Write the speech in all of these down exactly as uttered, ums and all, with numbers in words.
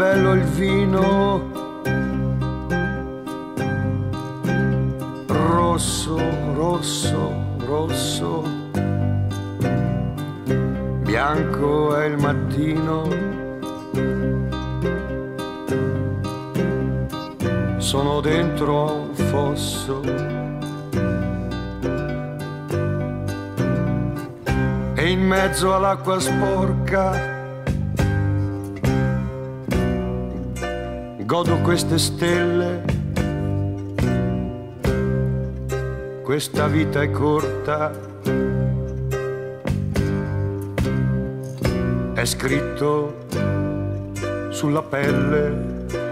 bello il vino, rosso, rosso, rosso, bianco è il mattino, sono dentro a un fosso e in mezzo all'acqua sporca godo queste stelle, questa vita è corta, è scritto sulla pelle.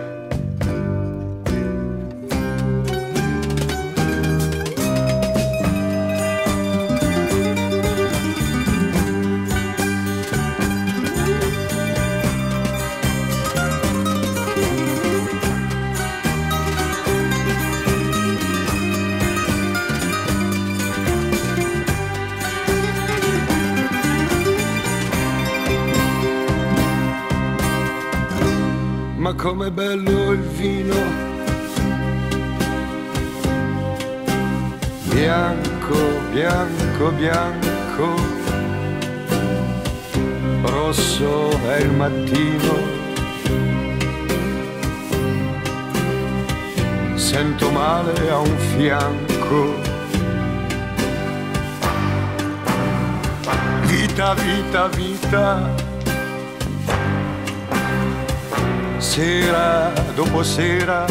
Ma com'è bello il vino, bianco, bianco, bianco, rosso è il mattino, sento male a un fianco, vita, vita, vita, sera dopo sera,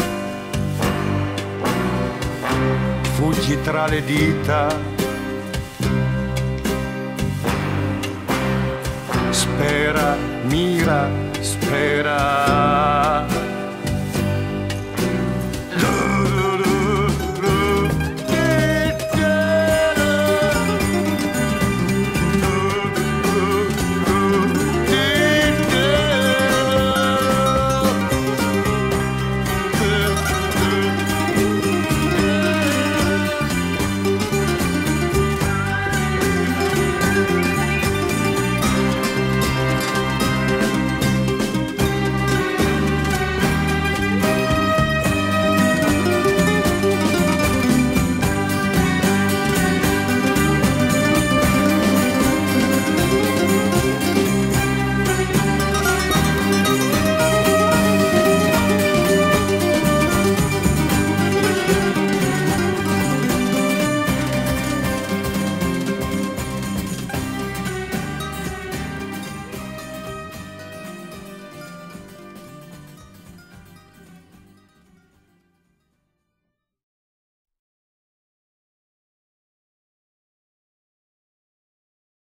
fuggi tra le dita, spera, mira, spera.